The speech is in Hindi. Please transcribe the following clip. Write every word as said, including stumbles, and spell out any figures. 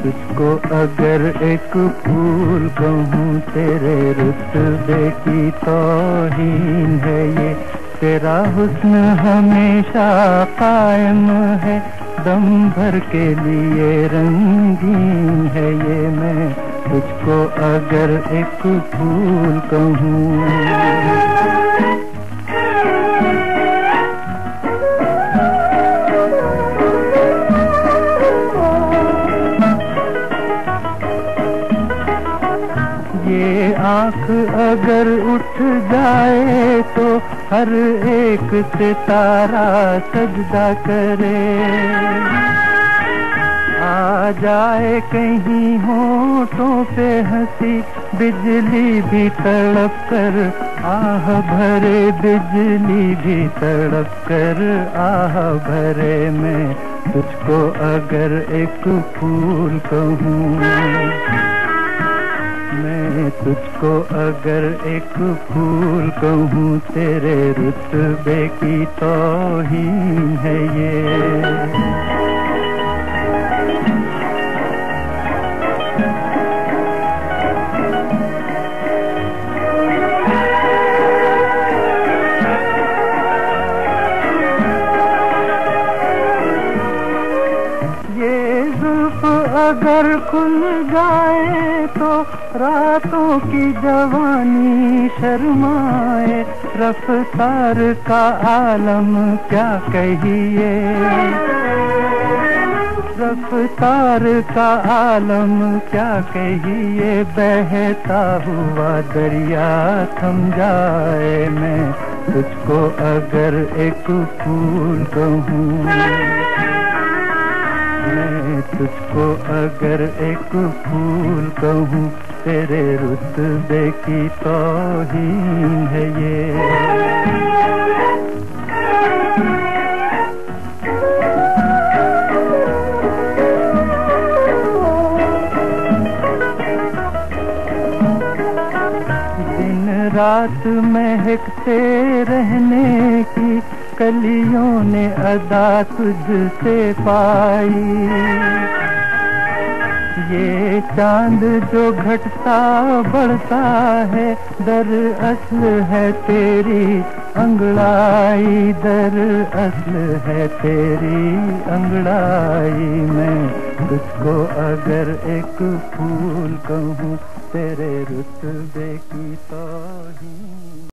तुझको अगर एक फूल कहूँ तेरे रुतबे की तौहीन है ये। तेरा हुस्न हमेशा कायम है, दम भर के लिए रंगीन है ये। मैं तुझको अगर एक फूल कहूँ। ये आँख अगर उठ जाए तो हर एक सितारा सजदा करे। आ जाए कहीं होठों पे हंसी, बिजली भी तड़प कर आह भरे, बिजली भी तड़प कर आह भरे। मैं तुझको अगर एक फूल कहूँ, मैं तुझको अगर एक फूल कहूँ तेरे रुतबे की तौहीन है ये। अगर खुल जाए तो रातों की जवानी शर्माए। रफ्तार का आलम क्या कहिए, रफ्तार का आलम क्या कहिए। बहता हुआ दरिया थम जाए, मैं तुझको अगर एक फूल कहूँ, मैं तुझको अगर एक फूल कहूँ तेरे रुतबे की तौहीन है ये। रात महकते रहने की कलियों ने अदा तुझसे पाई। ये चांद जो घटता बढ़ता है दरअसल है तेरी अंगड़ाई, दरअसल है तेरी अंगड़ाई। मैं तुझको अगर एक फूल कहूँ तेरे रुतबे की तौहीन।